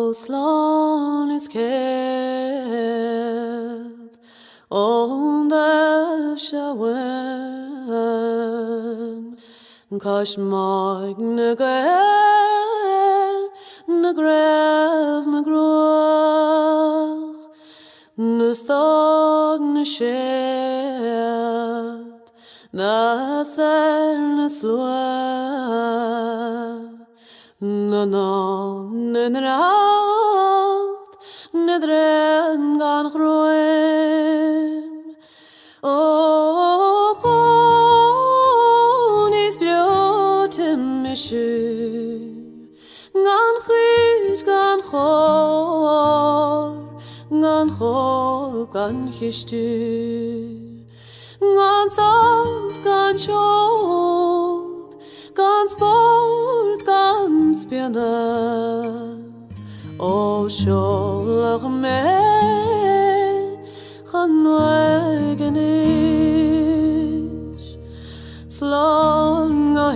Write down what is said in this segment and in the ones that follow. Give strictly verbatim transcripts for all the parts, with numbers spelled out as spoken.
Slán is céad ón de sehain Cais maig na gael na gref na groch na stad na shed na ser na slua na nam na nacht na dren gan groen o chon is briotem mishu gan chyd gan chor gan chor gan chishtu gan salt gan shod gan sport gan spiana o sholach me chan weganish slán go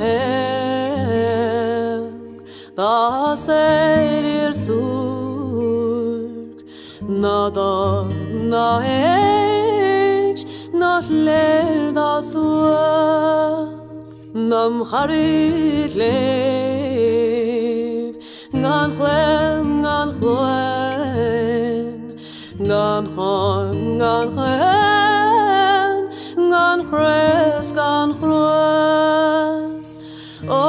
heg da seir surg na da na heg na ler da suag nam charit lev gan chlem gan chloen gan chon gan chen gan chres gan chros o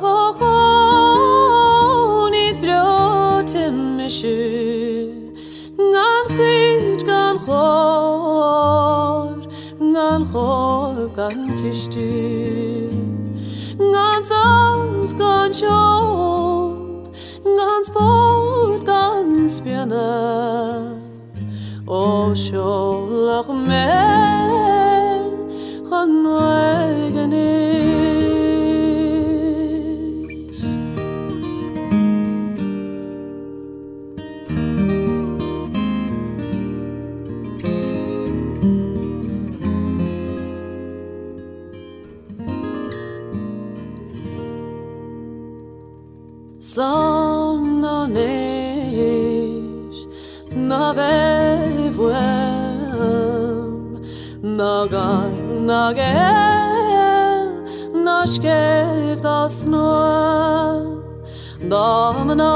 chon is briotem mishu gan chyd gan chor gan chor gan kishtu gan salt gan shod gan sport gan spiana o sholach me chan weganish slán na neish na vevwem na gan na gel na shkev da snor da na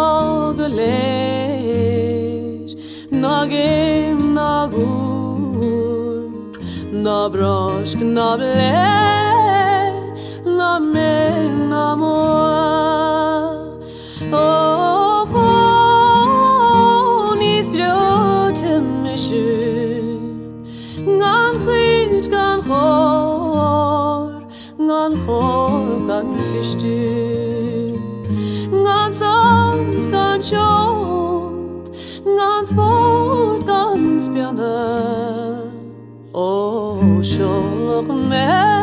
gleish na gem na gur na broshk na ble na men na mo o chon is briotem mishu gan chyd gan chor gan chor gan kishtu gan salt gan shod gan sport gan spiana o sholach me